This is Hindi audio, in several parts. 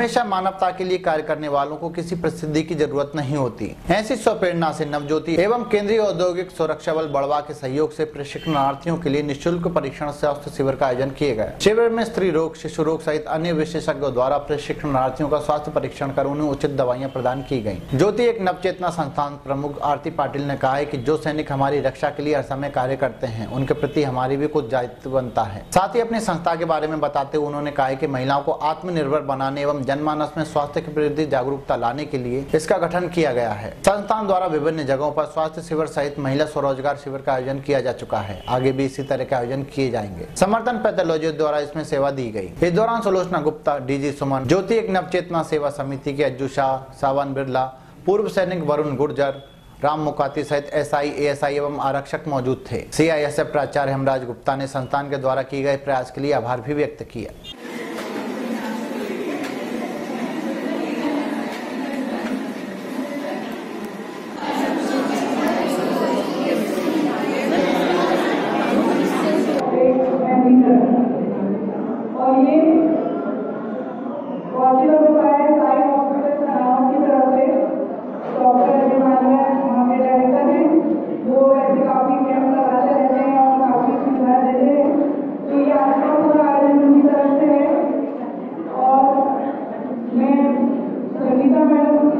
हमेशा मानवता के लिए कार्य करने वालों को किसी प्रसिद्धि की जरूरत नहीं होती। ऐसी स्वप्रेरणा से नवज्योति एवं केंद्रीय औद्योगिक सुरक्षा बल बड़वा के सहयोग से प्रशिक्षणार्थियों के लिए निःशुल्क परीक्षण स्वास्थ्य शिविर का आयोजन किए गए। शिविर में स्त्री रोग, शिशु रोग सहित अन्य विशेषज्ञों द्वारा प्रशिक्षणार्थियों का स्वास्थ्य परीक्षण कर उन्हें उचित दवाइयां प्रदान की गयी। ज्योति एक नवचेतना संस्थान प्रमुख आरती पाटिल ने कहा है कि जो सैनिक हमारी रक्षा के लिए हर समय कार्य करते हैं, उनके प्रति हमारी भी कुछ दायित्व बनता है। साथ ही अपनी संस्था के बारे में बताते हुए उन्होंने कहा कि महिलाओं को आत्मनिर्भर बनाने एवं जनमानस में स्वास्थ्य के प्रति जागरूकता लाने के लिए इसका गठन किया गया है। संस्थान द्वारा विभिन्न जगहों पर स्वास्थ्य शिविर सहित महिला स्वरोजगार शिविर का आयोजन किया जा चुका है। आगे भी इसी तरह के आयोजन किए जाएंगे। समर्थन पैथोलॉजी द्वारा इसमें सेवा दी गई। इस दौरान सुलोचना गुप्ता, डीजी सुमन, ज्योति एक नवचेतना सेवा समिति के अज्जू शाह, सावन बिरला, पूर्व सैनिक वरुण गुर्जर, राम मुकाती सहित एसआई, एएसआई एवं आरक्षक मौजूद थे। सीआईएसएफ प्राचार्य हेमराज गुप्ता ने संस्थान के द्वारा किए गए प्रयास के लिए आभार भी व्यक्त किया।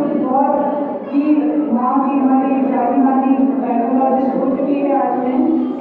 माँ की हमारी जानी मानी गायकोलॉजिस्ट हो चुकी है आज में।